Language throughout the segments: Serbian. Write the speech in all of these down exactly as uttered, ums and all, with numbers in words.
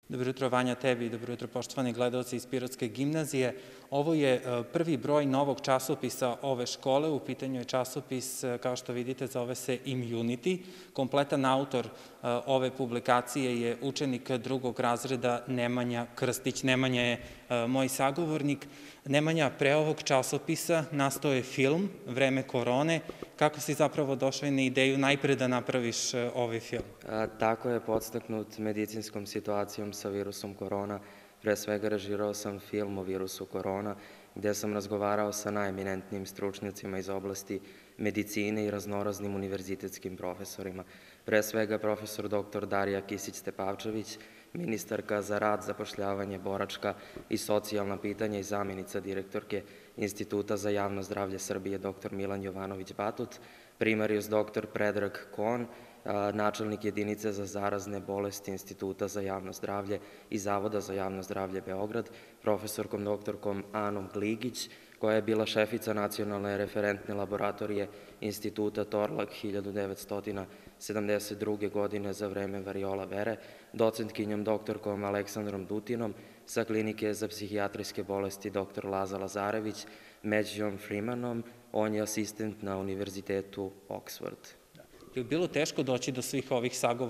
Dobro jutro, Vanja, tebi i dobro jutro, poštovani gledalci iz Pirotske gimnazije. Ovo je prvi broj novog časopisa ove škole. U pitanju je časopis, kao što vidite, zove se Immunity. Kompletan autor ove publikacije je učenik drugog razreda Nemanja Krstić. Nemanja je moj sagovornik. Nemanja, pre ovog časopisa nastao je film Vreme korone. Kako si zapravo došao na ideju najpre da napraviš ovaj film? Tako je podstaknut medicinskom situacijom sa virusom korona. Pre svega režirao sam film o virusu korona, gde sam razgovarao sa najeminentnijim stručnjacima iz oblasti medicine i raznoraznim univerzitetskim profesorima. Pre svega profesor doktor Darija Kisić-Tepavčević, ministarka za rad, zapošljavanje, boračka i socijalna pitanja i zamjenica direktorke Instituta za javno zdravlje Srbije doktor Milan Jovanović-Batut, primarius doktor Predrag Kon, načelnik jedinice za zarazne bolesti Instituta za javno zdravlje i Zavoda za javno zdravlje Beograd, profesorkom doktorkom Anom Gligić, koja je bila šefica nacionalne referentne laboratorije Instituta Torlak hiljadu devetsto sedamdeset druge. godine za vreme variola vere, docentkinjom doktorkom Aleksandrom Dutinom, sa klinike za psihijatrijske bolesti doktor Laza Lazarević, Matthewom Freemanom, on je asistent na Univerzitetu Oxford. Je li bilo teško doći do svih ovih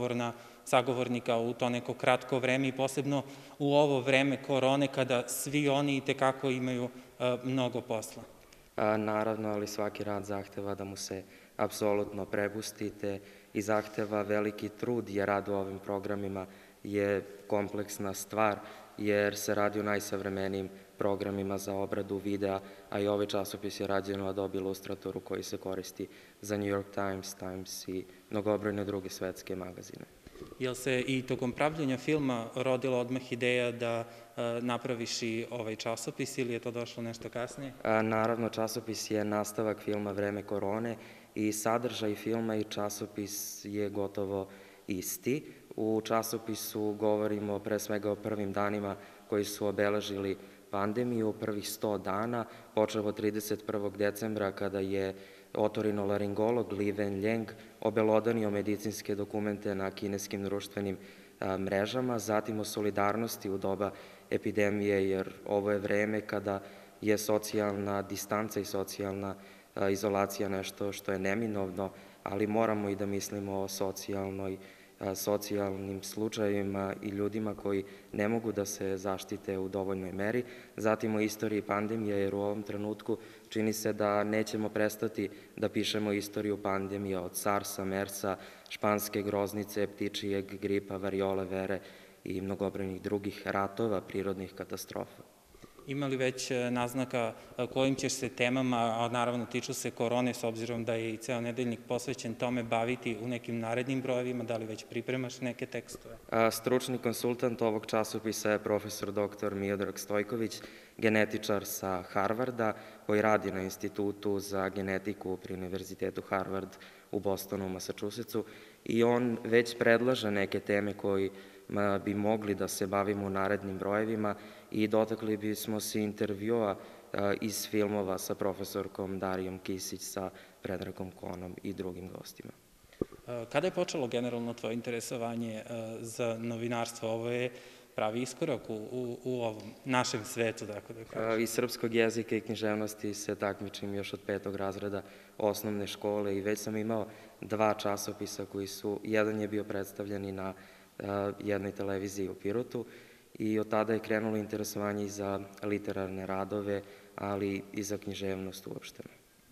sagovornika u to neko kratko vreme i posebno u ovo vreme korone kada svi oni i tekako imaju mnogo posla? Naravno, ali svaki rad zahteva da mu se apsolutno prepustite i zahteva veliki trud, jer rad u ovim programima je kompleksna stvar, jer se radi o najsavremenijim programima za obradu videa, a i ovaj časopis je rađen u Adobe Illustratoru koji se koristi za New York Times, Times i mnogobrojne druge svetske magazine. Je li se i tokom pravljenja filma rodila odmah ideja da napraviš i ovaj časopis ili je to došlo nešto kasnije? Naravno, časopis je nastavak filma Vreme korone i sadržaj filma i časopis je gotovo isti. U časopisu govorimo pre svega o prvim danima koji su obeležili pandemiju, prvih sto dana, počeo od trideset prvog decembra kada je otorinolaringolog Li Wenliang obelodanio medicinske dokumente na kineskim društvenim mrežama, zatim o solidarnosti u doba epidemije, jer ovo je vreme kada je socijalna distanca i socijalna izolacija nešto što je neminovno, ali moramo i da mislimo o socijalnoj socijalnim slučajevima i ljudima koji ne mogu da se zaštite u dovoljnoj meri. Zatim o istoriji pandemije, jer u ovom trenutku čini se da nećemo prestati da pišemo istoriju pandemije od SARS-a, MERS-a, španske groznice, ptičijeg gripa, variole vere i mnogobrojnih drugih ratova, prirodnih katastrofa. Ima li već naznaka kojim ćeš se temama, a naravno tiču se korone, s obzirom da je i ceo nedeljnik posvećen tome, baviti u nekim narednim brojevima? Da li već pripremaš neke tekstove? Stručni konsultant ovog časopisa je profesor doktor Miodrag Stojković, genetičar sa Harvarda, koji radi na Institutu za genetiku pri Univerzitetu Harvard u Bostonu, u Massachusettsu, i on već predlaže neke teme koji bi mogli da se bavimo u narednim brojevima i dotakli bismo se intervjua iz filmova sa profesorkom Darijom Kisić, sa Predragom Konom i drugim gostima. Kada je počelo generalno tvoje interesovanje za novinarstvo? Ovo je pravi iskorak u ovom našem svetu, tako da kažem. Iz srpskog jezika i književnosti se takmičim još od petog razreda osnovne škole i već sam imao dva časopisa koji su, jedan je bio predstavljen i na jednoj televiziji u Pirotu i od tada je krenulo interesovanje i za literarne radove, ali i za književnost uopšteno.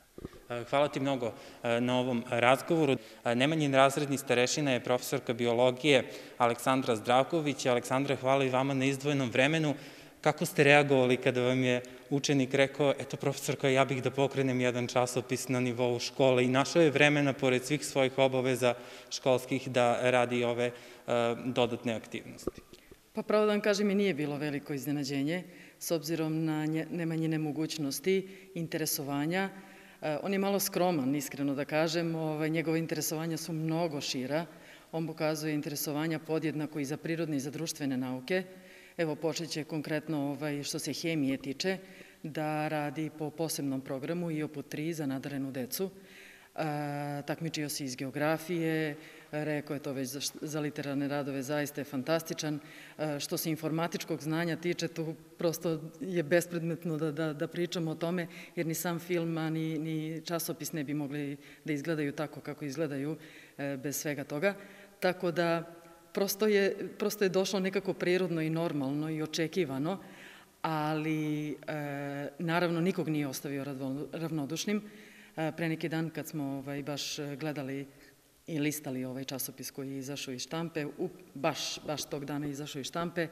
Hvala ti mnogo na ovom razgovoru. Nemanjin razredni starešina je profesorka biologije Aleksandra Zdravković. Aleksandra, hvala i vama na izdvojenom vremenu. Kako ste reagovali kada vam je učenik rekao, eto profesorka, ja bih da pokrenem jedan časopis na nivou škole, i našao je vremena, pored svih svojih obaveza školskih, da radi ove dodatne aktivnosti? Pa pravo da vam kažem, i nije bilo veliko iznenađenje, s obzirom na Nemanjine mogućnosti, interesovanja. On je malo skroman, iskreno da kažem, njegove interesovanja su mnogo šira. On pokazuje interesovanja podjednako i za prirodne i za društvene nauke. Evo, počet će konkretno što se hemije tiče, da radi po posebnom programu I O P tri za nadarenu decu. Takmičio se iz geografije, rekao je to već za literarne radove, zaista je fantastičan. Što se informatičkog znanja tiče, tu prosto je bespredmetno da pričamo o tome, jer ni sam film, ni časopis ne bi mogli da izgledaju tako kako izgledaju bez svega toga. Tako da prosto je došlo nekako prirodno i normalno i očekivano, ali naravno nikog nije ostavio ravnodušnim. Pre neki dan kad smo baš gledali i listali ovaj časopis koji je izašao iz štampe, baš tog dana izašao iz štampe,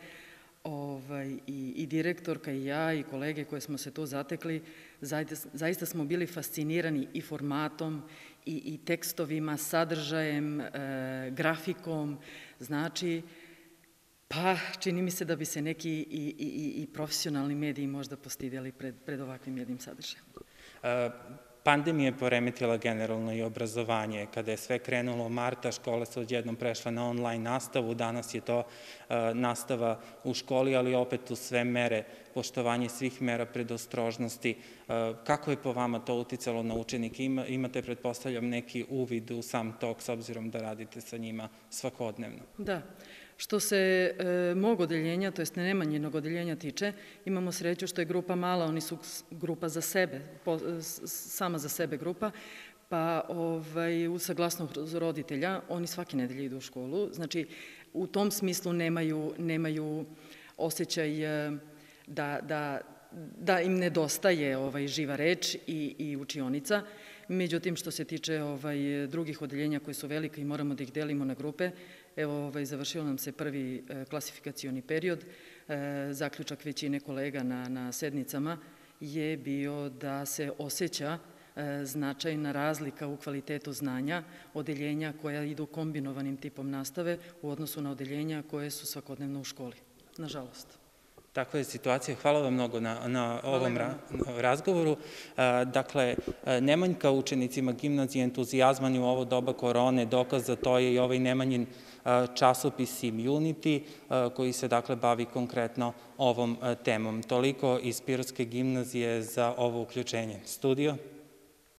i direktorka i ja i kolege koje smo se tu zatekli, zaista smo bili fascinirani i formatom i tekstovima, sadržajem, grafikom, znači, pa čini mi se da bi se neki i profesionalni mediji možda postidjeli pred ovakvim jednim sadržajem. Pandemija je poremetila generalno i obrazovanje. Kada je sve krenulo marta, škole su odjednom prešle na online nastavu, danas je to nastava u školi, ali opet u sve mere, poštovanje svih mera predostrožnosti. Kako je po vama to uticalo na učenike? Imate, pretpostavljam, neki uvid u sam tok, s obzirom da radite sa njima svakodnevno. Da. Što se mog odeljenja, to jest Nemanjinog odeljenja tiče, imamo sreću što je grupa mala, oni su grupa za sebe, sama za sebe grupa, pa uz saglasnost roditelja oni svake nedelje idu u školu. Znači, u tom smislu nemaju osjećaj da im nedostaje živa reč i učionica. Međutim, što se tiče drugih odeljenja koji su velike i moramo da ih delimo na grupe, evo, završio nam se prvi klasifikacioni period. Zaključak većine kolega na sednicama je bio da se osjeća značajna razlika u kvalitetu znanja odeljenja koja idu kombinovanim tipom nastave u odnosu na odeljenja koje su svakodnevno u školi, nažalost. Takva je situacija. Hvala vam mnogo na ovom razgovoru. Dakle, Nemanjka učenicima gimnazije entuzijazman je u ovo doba korone, dokaz za to je i ovaj Nemanjin časopis Immunity, koji se dakle bavi konkretno ovom temom. Toliko iz Pirotske gimnazije za ovo uključenje. Studio.